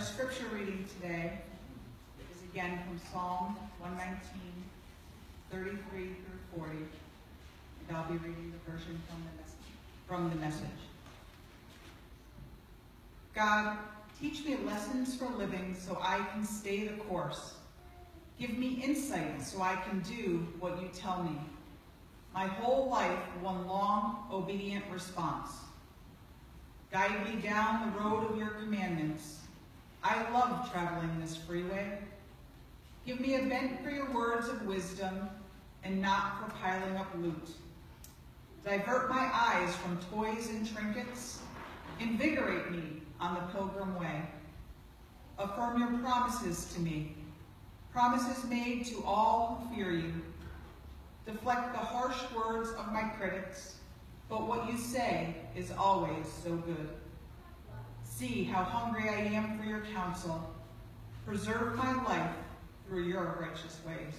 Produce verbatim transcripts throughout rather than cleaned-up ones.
scripture reading today is again from Psalm one nineteen, thirty-three through forty, and I'll be reading the version from the message. From the message. God, teach me lessons for living so I can stay the course. Give me insight so I can do what you tell me. My whole life one long, obedient response. Guide me down the road of your commandments. I love traveling this freeway. Give me a vent for your words of wisdom and not for piling up loot. Divert my eyes from toys and trinkets. Invigorate me on the pilgrim way. Affirm your promises to me, promises made to all who fear you. Deflect the harsh words of my critics, but what you say is always so good. See how hungry I am for your counsel. Preserve my life through your righteous ways.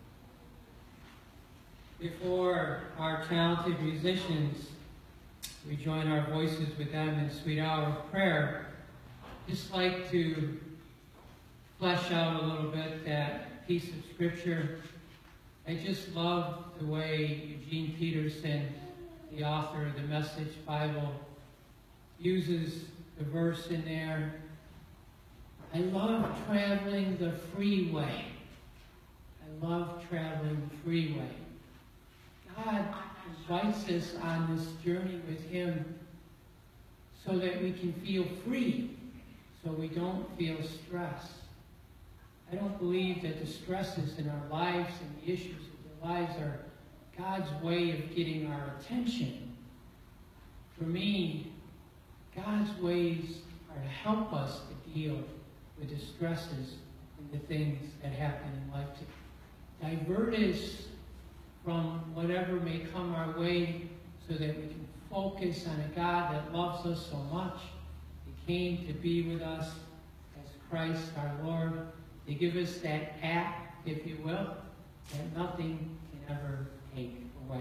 Before our talented musicians, we join our voices with them in sweet hour of prayer. Just like to flesh out a little bit that piece of scripture. I just love the way Eugene Peterson, the author of the Message Bible, uses the verse in there. I love traveling the freeway. I love traveling the freeway. God invites us on this journey with him so that we can feel free, so we don't feel stress. I don't believe that the stresses in our lives and the issues of our lives are God's way of getting our attention. For me, God's ways are to help us to deal with the stresses and the things that happen in life, to divert us from whatever may come our way so that we can focus on a God that loves us so much. He came to be with us as Christ our Lord, to give us that app, if you will, that nothing can ever take away.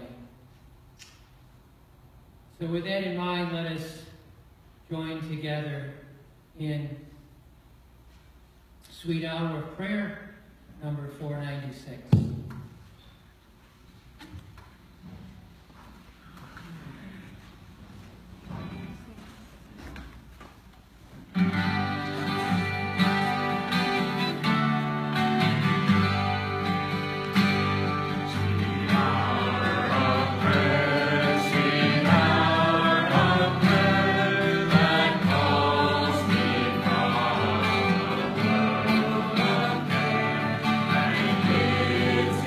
So with that in mind, let us join together in Sweet Hour of Prayer, number four ninety-six. It's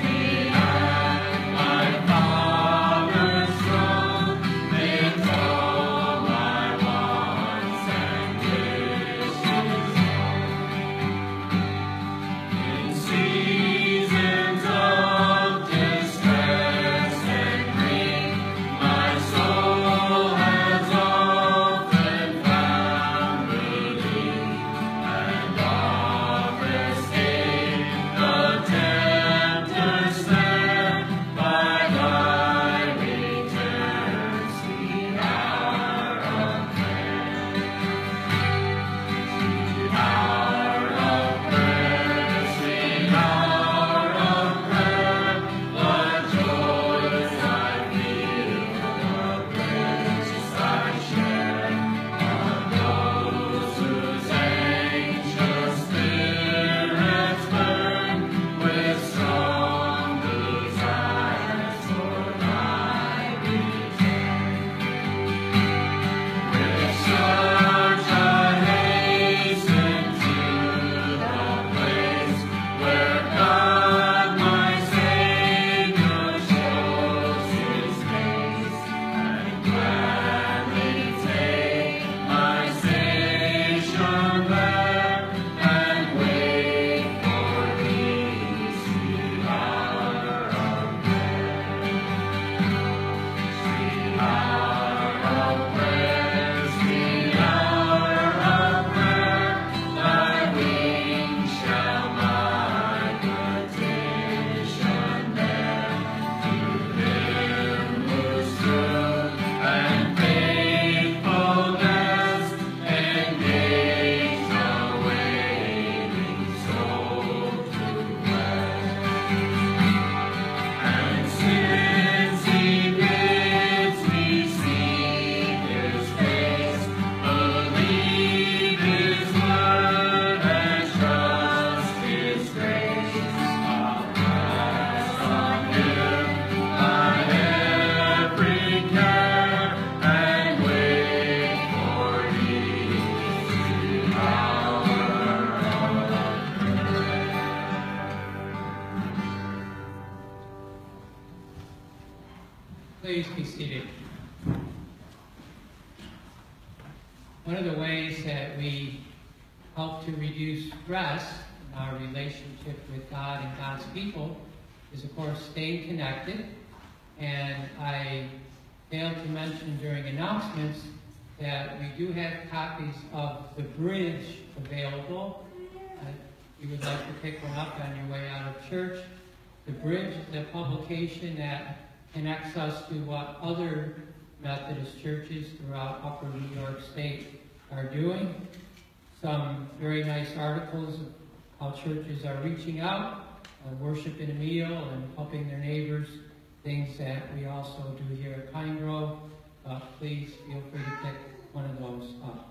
one of the ways that we help to reduce stress in our relationship with God and God's people is, of course, staying connected. And I failed to mention during announcements that we do have copies of The Bridge available. Uh, if you would like to pick one up on your way out of church. The Bridge is a publication that connects us to what other Methodist churches throughout Upper New York State are doing. Some very nice articles of how churches are reaching out, uh, worshiping a meal, and helping their neighbors, things that we also do here at Pine Grove. Uh, please feel free to pick one of those up.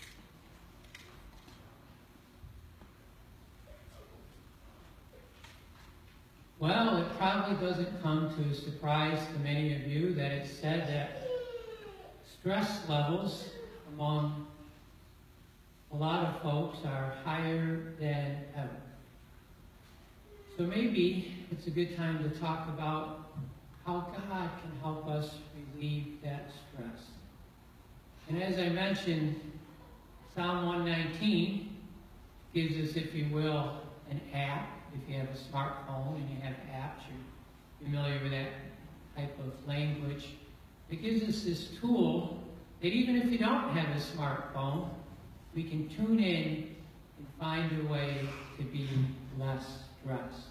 Well, it probably doesn't come to a surprise to many of you that it's said that stress levels among a lot of folks are higher than ever. So maybe it's a good time to talk about how God can help us relieve that stress. And as I mentioned, Psalm one nineteen gives us, if you will, an app. If you have a smartphone and you have apps, you're familiar with that type of language. It gives us this tool that even if you don't have a smartphone, we can tune in and find a way to be less stressed.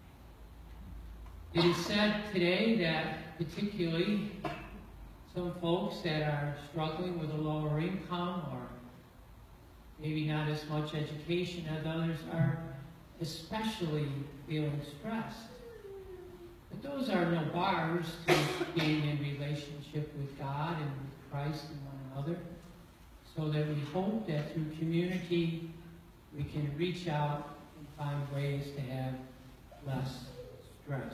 It is said today that particularly some folks that are struggling with a lower income or maybe not as much education as others are especially feeling stressed. But those are no bars to being in relationship with God and with Christ and one another, so that we hope that through community we can reach out and find ways to have less stress.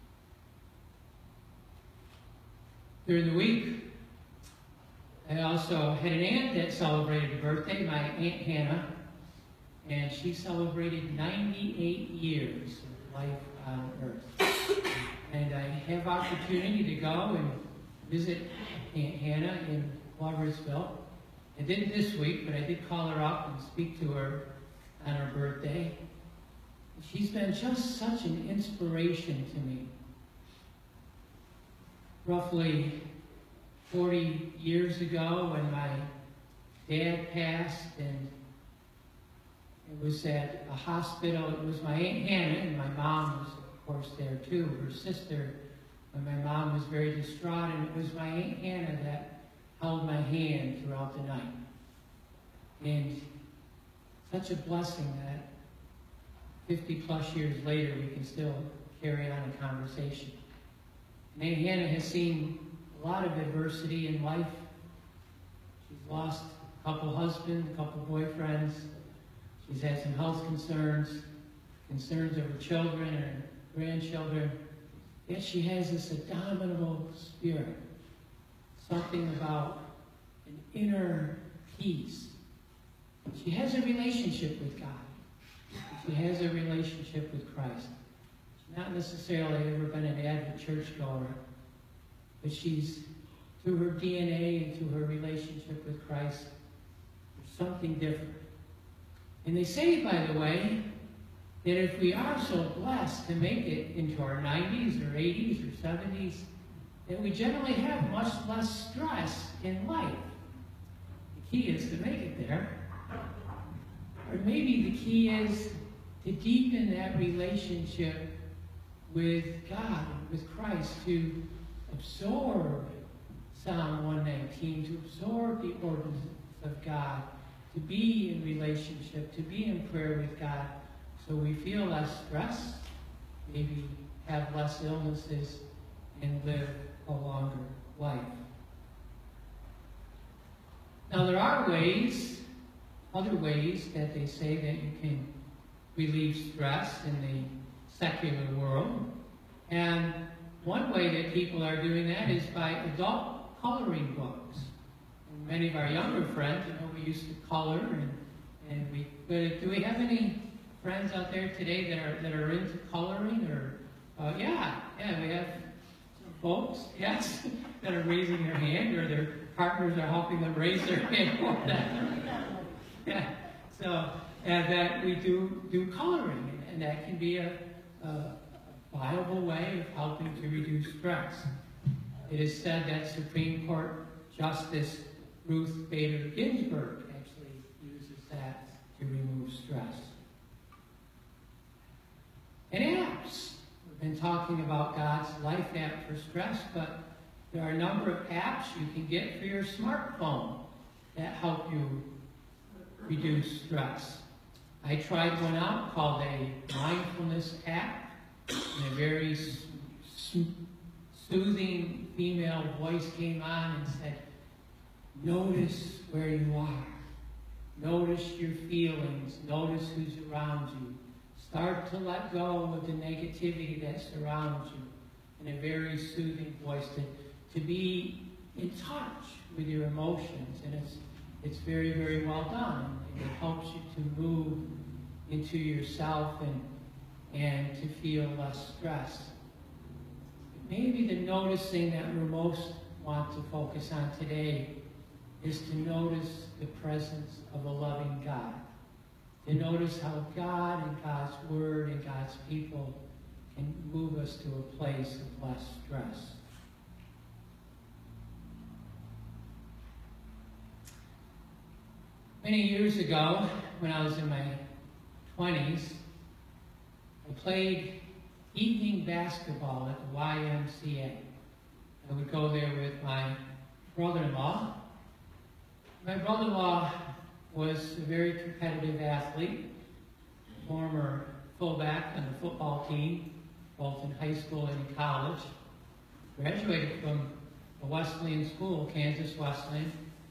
During the week, I also had an aunt that celebrated a birthday, my Aunt Hannah, and she celebrated ninety-eight years of life on earth. And I have opportunity to go and visit Aunt Hannah in Loversville. I did this week, but I did call her up and speak to her on her birthday. She's been just such an inspiration to me. Roughly forty years ago, when my dad passed, and it was at a hospital. It was my Aunt Hannah, and my mom was, of course, there too, her sister. And my mom was very distraught, and it was my Aunt Hannah that held my hand throughout the night. And such a blessing that fifty plus years later, we can still carry on a conversation. And Aunt Hannah has seen a lot of adversity in life. She's lost a couple husbands, a couple boyfriends. She's had some health concerns, concerns of her children and her grandchildren. Yet she has this indomitable spirit, something about an inner peace. She has a relationship with God. She has a relationship with Christ. She's not necessarily ever been an avid churchgoer, but she's, through her D N A and through her relationship with Christ, there's something different. And they say, by the way, that if we are so blessed to make it into our nineties or eighties or seventies, that we generally have much less stress in life. The key is to make it there. Or maybe the key is to deepen that relationship with God, with Christ, to absorb Psalm one nineteen, to absorb the ordinances of God, to be in relationship, to be in prayer with God, so we feel less stress, maybe have less illnesses, and live a longer life. Now there are ways, other ways that they say that you can relieve stress in the secular world. And one way that people are doing that is by adult coloring books. And many of our younger friends, you know, we used to color, and, and we, but do we have any friends out there today that are that are into coloring? Or uh, yeah, yeah, we have some folks, yes, that are raising their hand, or their partners are helping them raise their hand for them. Yeah. So, and that we do do coloring, and that can be a, a viable way of helping to reduce stress. It is said that Supreme Court Justice Ruth Bader Ginsburg actually uses that to remove stress. And apps. We've been talking about God's Life app for stress, but there are a number of apps you can get for your smartphone that help you reduce stress. I tried one out called a mindfulness app, and a very soothing female voice came on and said, notice where you are. Notice your feelings. Notice who's around you. Start to let go of the negativity that surrounds you, in a very soothing voice, to, to be in touch with your emotions. And it's, it's very, very well done. It helps you to move into yourself and, and to feel less stress. Maybe the noticing that we most want to focus on today is to notice the presence of a loving God. To notice how God and God's Word and God's people can move us to a place of less stress. Many years ago, when I was in my twenties, I played evening basketball at the Y M C A. I would go there with my brother-in-law. My brother-in-law was a very competitive athlete, former fullback on the football team, both in high school and in college. Graduated from a Wesleyan school, Kansas Wesleyan,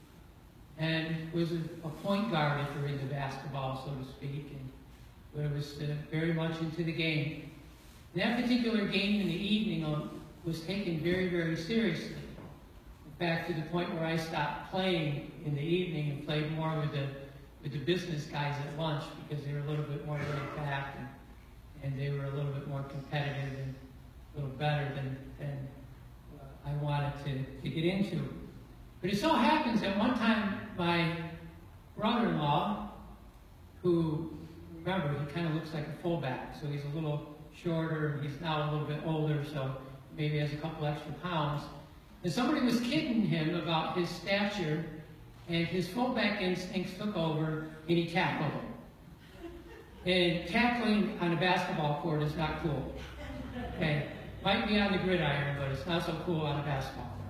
and was a, a point guard if you're into basketball, so to speak, and but was uh, very much into the game. And that particular game in the evening um, was taken very, very seriously. In fact, to the point where I stopped playing in the evening and played more with the with the business guys at lunch, because they were a little bit more laid back, and, and they were a little bit more competitive and a little better than, than uh, I wanted to, to get into. But it so happens that one time my brother-in-law, who, remember, he kind of looks like a fullback, so he's a little shorter, he's now a little bit older, so maybe has a couple extra pounds. And somebody was kidding him about his stature, and his fullback instincts took over, and he tackled him. And tackling on a basketball court is not cool. Okay? Might be on the gridiron, but it's not so cool on a basketball court.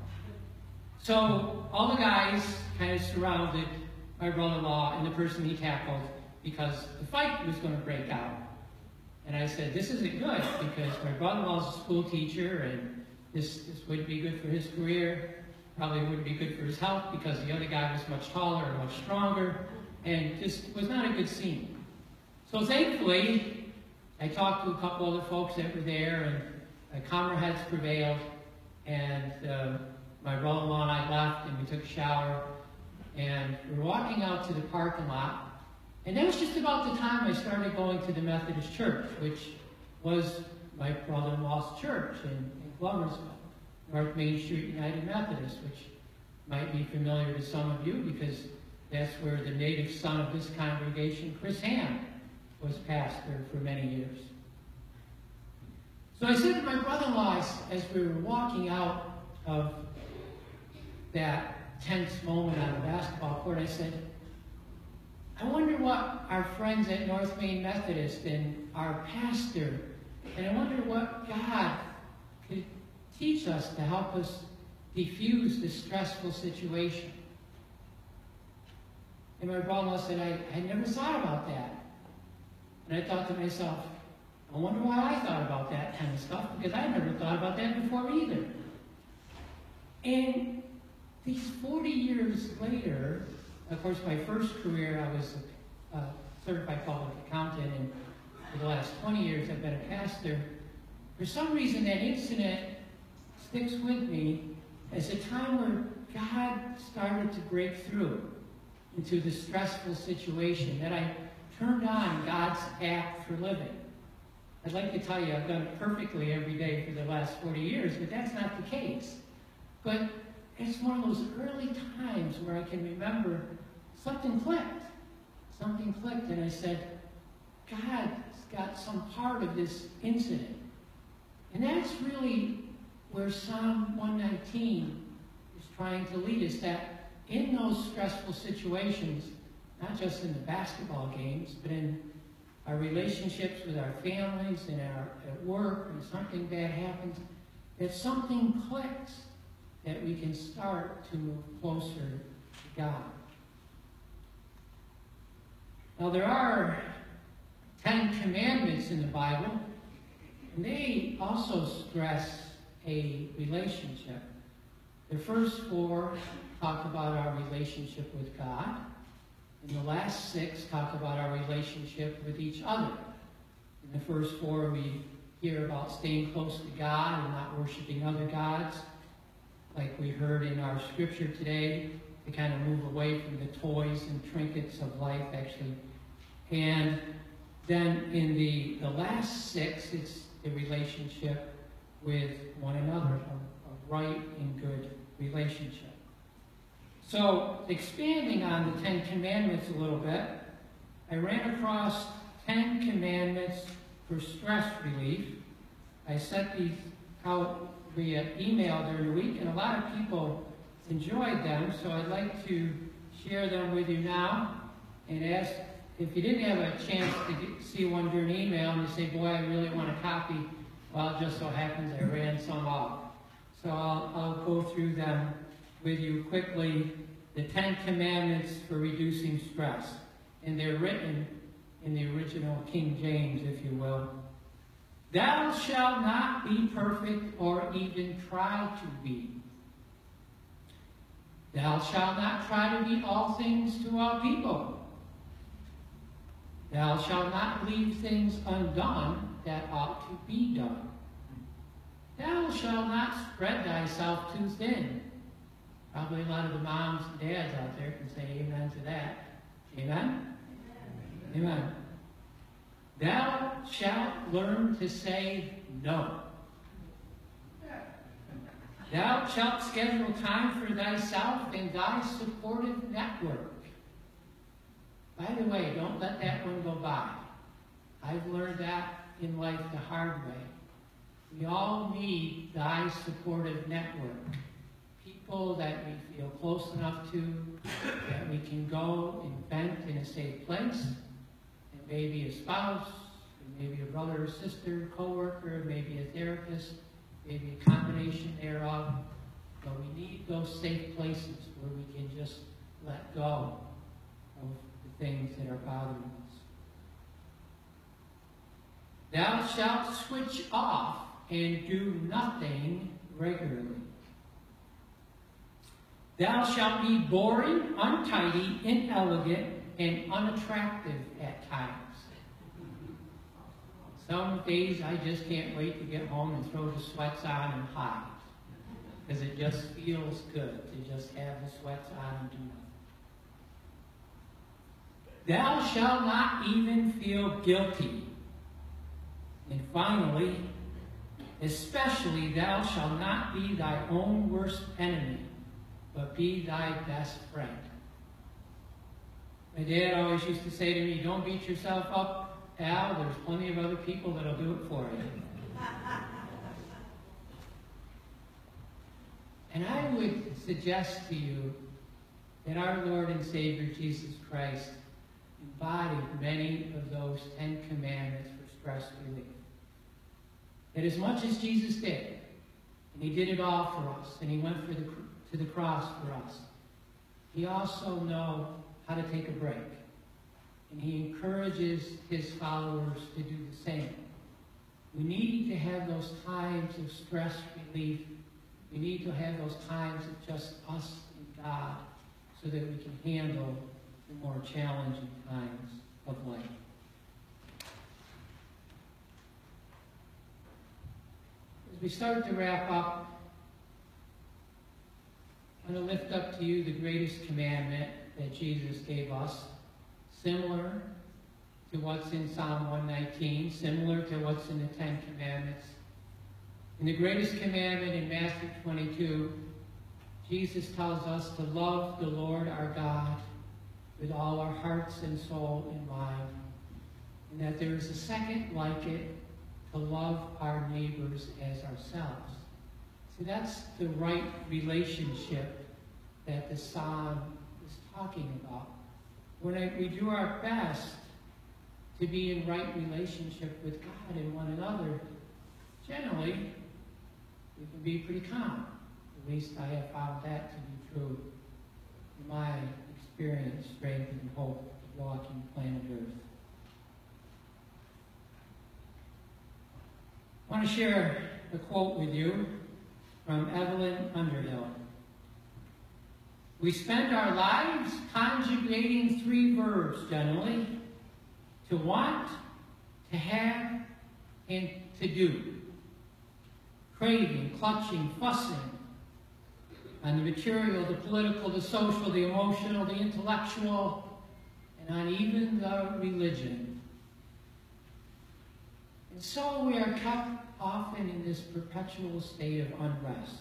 So all the guys kind of surrounded my brother-in-law and the person he tackled, because the fight was going to break out. And I said, this isn't good, because my brother-in-law's a school teacher, and this, this wouldn't be good for his career. Probably wouldn't be good for his health, because the other guy was much taller and much stronger, and just was not a good scene. So thankfully, I talked to a couple other folks that were there, and uh, calmer heads prevailed, and uh, my brother-in-law and I left, and we took a shower, and we were walking out to the parking lot, and that was just about the time I started going to the Methodist church, which was my brother-in-law's church in, in Gloversville, North Main Street United Methodist, which might be familiar to some of you, because that's where the native son of this congregation, Chris Ham, was pastor for many years. So I said to my brother-in-law, as we were walking out of that tense moment on the basketball court, I said, I wonder what our friends at North Main Methodist and our pastor, and I wonder what God could teach us to help us diffuse this stressful situation. And my brother-in-law said, I had never thought about that. And I thought to myself, I wonder why I thought about that kind of stuff, because I never thought about that before either. And these forty years later, of course, my first career, I was a, a certified public accountant, and for the last twenty years, I've been a pastor. For some reason, that incident sticks with me as a time where God started to break through into the stressful situation, that I turned on God's app for living. I'd like to tell you I've done it perfectly every day for the last forty years, but that's not the case. But it's one of those early times where I can remember something clicked. Something clicked, and I said, God's got some part of this incident. And that's really where Psalm one nineteen is trying to lead us, that in those stressful situations, not just in the basketball games, but in our relationships with our families and our, at work, and something bad happens, that something clicks, that we can start to move closer to God. Now, there are Ten Commandments in the Bible, and they also stress a relationship. The first four talk about our relationship with God, and the last six talk about our relationship with each other. In the first four, we hear about staying close to God and not worshiping other gods, like we heard in our scripture today, to kind of move away from the toys and trinkets of life, actually. And then in the, the last six, it's the relationship with one another, a, a right and good relationship. So, expanding on the Ten Commandments a little bit, I ran across Ten Commandments for stress relief. I sent these out via email during the week, and a lot of people enjoyed them, so I'd like to share them with you now and ask, if you didn't have a chance to get, see one during email and you say, boy, I really want a copy, well, it just so happens I ran some off. So I'll, I'll go through them with you quickly. The Ten Commandments for reducing stress. And they're written in the original King James, if you will. Thou shalt not be perfect or even try to be. Thou shalt not try to be all things to all people. Thou shalt not leave things undone that ought to be done. Thou shalt not spread thyself too thin. Probably a lot of the moms and dads out there can say amen to that. Amen? Amen. Amen. Thou shalt learn to say no. Thou shalt schedule time for thyself in thy supportive network. By the way, don't let that one go by. I've learned that in life the hard way. We all need thy supportive network. People that we feel close enough to, that we can go and vent in a safe place, and maybe a spouse, or maybe a brother or sister, co-worker, maybe a therapist, maybe a combination thereof. But we need those safe places where we can just let go of the things that are bothering us. Thou shalt switch off and do nothing regularly. Thou shalt be boring, untidy, inelegant, and unattractive at times. Some days I just can't wait to get home and throw the sweats on and hide, because it just feels good to just have the sweats on and do nothing. Thou shalt not even feel guilty. And finally, especially thou shalt not be thy own worst enemy, but be thy best friend. My dad always used to say to me, don't beat yourself up, Al, there's plenty of other people that'll do it for you. And I would suggest to you that our Lord and Savior Jesus Christ embodied many of those Ten Commandments for stress relief. That as much as Jesus did, and he did it all for us, and he went for the, to the cross for us, he also knows how to take a break. And he encourages his followers to do the same. We need to have those times of stress relief. We need to have those times of just us and God so that we can handle the more challenging times of life. As we start to wrap up, I'm going to lift up to you the greatest commandment that Jesus gave us, similar to what's in Psalm one nineteen, similar to what's in the Ten Commandments. In the greatest commandment in Matthew twenty-two, Jesus tells us to love the Lord our God with all our hearts and soul and mind, and that there is a second like it, to love our neighbors as ourselves. See, that's the right relationship that the psalm is talking about. When I, we do our best to be in right relationship with God and one another, generally, we can be pretty calm. At least I have found that to be true in my experience, strength, and hope of walking planet Earth. I want to share a quote with you from Evelyn Underhill. We spend our lives conjugating three verbs generally: to want, to have, and to do. Craving, clutching, fussing on the material, the political, the social, the emotional, the intellectual, and on even the religion. And so we are kept often in this perpetual state of unrest,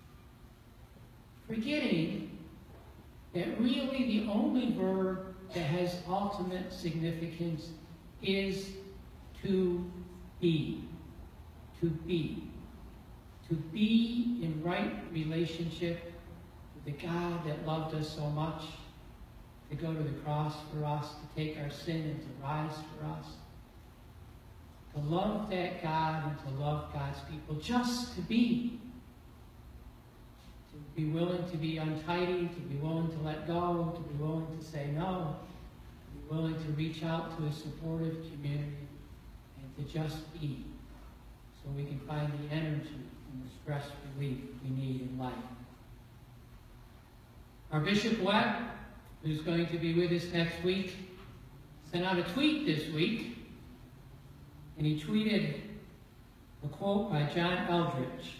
forgetting that really the only verb that has ultimate significance is to be. To be. To be in right relationship with the God that loved us so much, to go to the cross for us, to take our sin and to rise for us. To love that God and to love God's people, just to be. To be willing to be untidy, to be willing to let go, to be willing to say no, to be willing to reach out to a supportive community, and to just be, so we can find the energy and the stress relief we need in life. Our Bishop Webb, who's going to be with us next week, sent out a tweet this week, and he tweeted a quote by John Eldridge.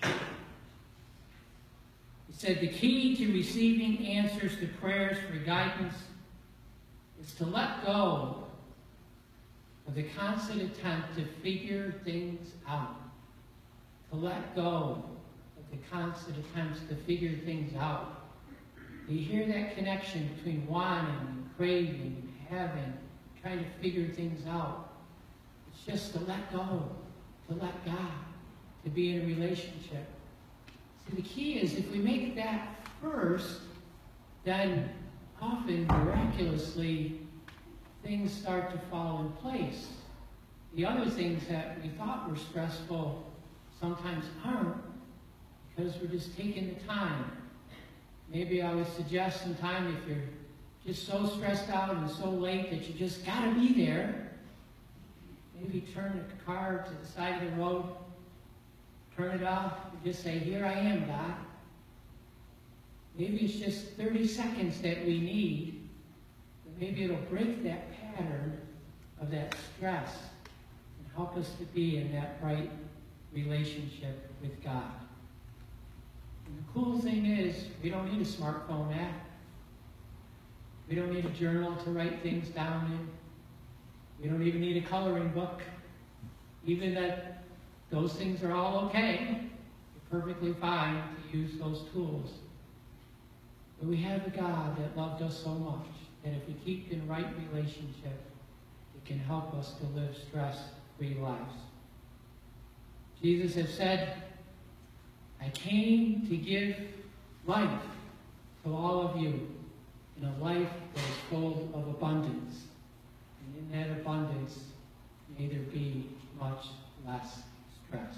He said, "The key to receiving answers to prayers for guidance is to let go of the constant attempt to figure things out. To let go of the constant attempts to figure things out." Do you hear that connection between wanting and craving and having, trying to figure things out? It's just to let go, to let God, to be in a relationship. See, the key is if we make that first, then often, miraculously, things start to fall in place. The other things that we thought were stressful sometimes aren't, because we're just taking the time. Maybe I would suggest sometime, if you're just so stressed out and so late that you just got to be there, maybe turn the car to the side of the road, turn it off, and just say, "Here I am, God." Maybe it's just thirty seconds that we need, but maybe it'll break that pattern of that stress and help us to be in that right relationship with God. And the cool thing is, we don't need a smartphone app. We don't need a journal to write things down in. We don't even need a coloring book. Even that those things are all okay. They're perfectly fine to use those tools. But we have a God that loved us so much that if we keep in right relationship, it can help us to live stress-free lives. Jesus has said, "I came to give life to all of you, in a life that is full of abundance. And in that abundance, may there be much less stress."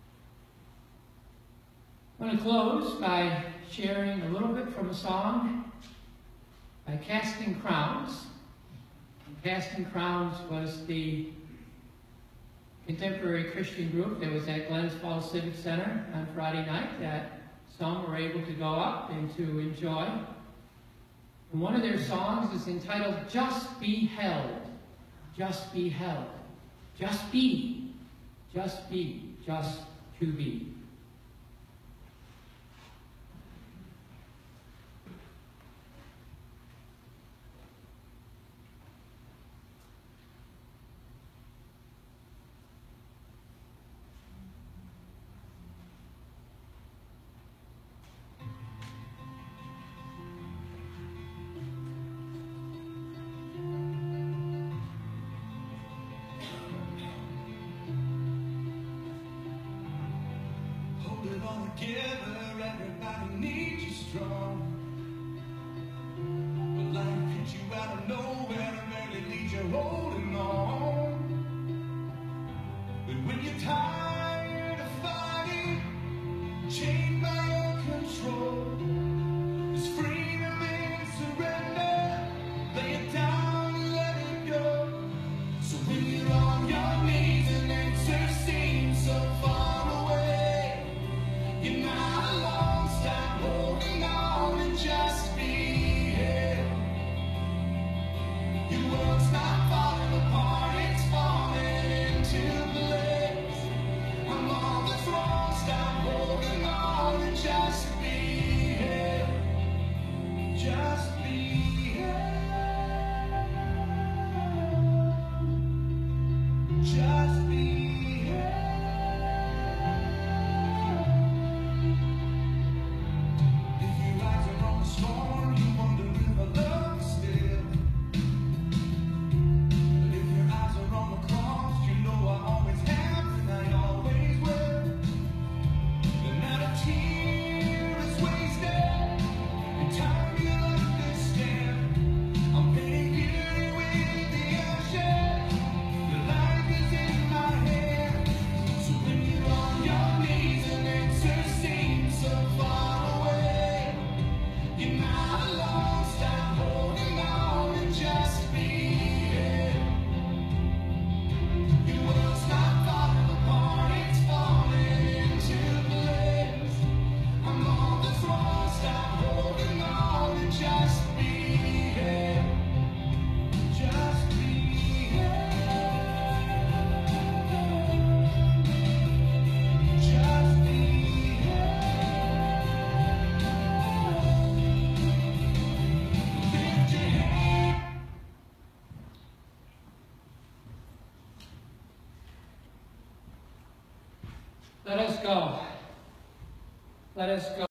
I want to close by sharing a little bit from a song by Casting Crowns. And Casting Crowns was the contemporary Christian group that was at Glens Falls Civic Center on Friday night that some were able to go up and to enjoy. And one of their songs is entitled, "Just Be Held." Just be held. Just be. Just be. Just to be. hold it all together, everybody needs you strong. But life hits you out of nowhere and barely leaves you holding on. But when you're tired of fighting, chained by your control, there's freedom in surrender. Lay it down and let it go. So when you're on your knees and answers seem so far away, you're not alone. Stop holding on and just be here. Your world's not falling apart, it's falling into place. I'm on the throne. Stop holding on and just be here. Just be here. Just be here. If your eyes are on the storm, you wonder if I love you still. But if your eyes are on the cross, you know I always have and I always will. And not a tear is wasted in time you understand. I'm painting beauty with the ashes. Your life is in my hand. So when you're on your knees and answers seem so far away, you're not alone. Stop holding on and just be here. Your world's not falling apart, it's falling into place. I'm on the throne. Stop holding on and just be here. Just be here. Just be here. Lift your hand. Let us go. Let us go.